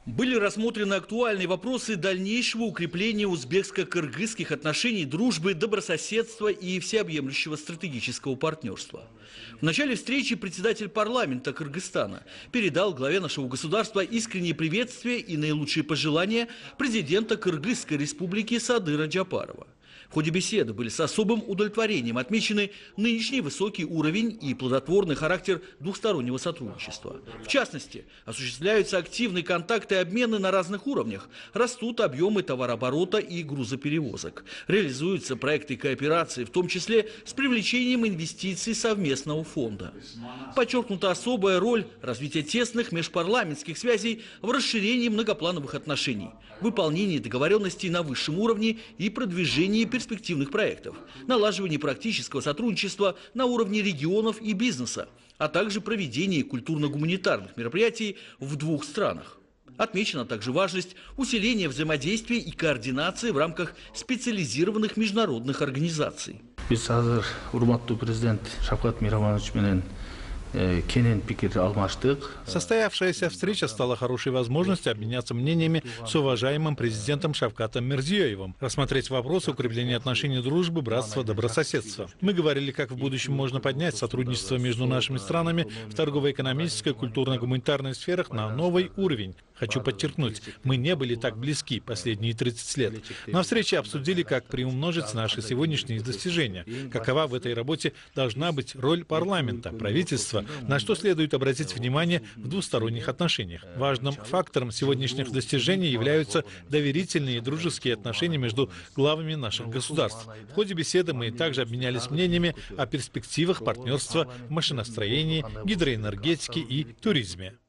Были рассмотрены актуальные вопросы дальнейшего укрепления узбекско-кыргызских отношений, дружбы, добрососедства и всеобъемлющего стратегического партнерства. В начале встречи председатель парламента Кыргызстана передал главе нашего государства искреннее приветствие и наилучшие пожелания президента Кыргызской республики Садыра Джапарова. В ходе беседы были с особым удовлетворением отмечены нынешний высокий уровень и плодотворный характер двухстороннего сотрудничества. В частности, осуществляются активные контакты и обмены на разных уровнях, растут объемы товарооборота и грузоперевозок, реализуются проекты кооперации, в том числе с привлечением инвестиций совместного фонда. Подчеркнута особая роль развития тесных межпарламентских связей в расширении многоплановых отношений, выполнении договоренностей на высшем уровне и продвижении перспективных проектов, налаживание практического сотрудничества на уровне регионов и бизнеса, а также проведение культурно-гуманитарных мероприятий в двух странах. Отмечена также важность усиления взаимодействия и координации в рамках специализированных международных организаций. Состоявшаяся встреча стала хорошей возможностью обменяться мнениями с уважаемым президентом Шавкатом Мирзиёевым, рассмотреть вопросы укрепления отношений дружбы, братства, добрососедства. Мы говорили, как в будущем можно поднять сотрудничество между нашими странами в торгово-экономической, культурно-гуманитарной сферах на новый уровень. Хочу подчеркнуть, мы не были так близки последние 30 лет. На встрече обсудили, как приумножить наши сегодняшние достижения, какова в этой работе должна быть роль парламента, правительства, на что следует обратить внимание в двусторонних отношениях. Важным фактором сегодняшних достижений являются доверительные и дружеские отношения между главами наших государств. В ходе беседы мы также обменялись мнениями о перспективах партнерства в машиностроении, гидроэнергетике и туризме.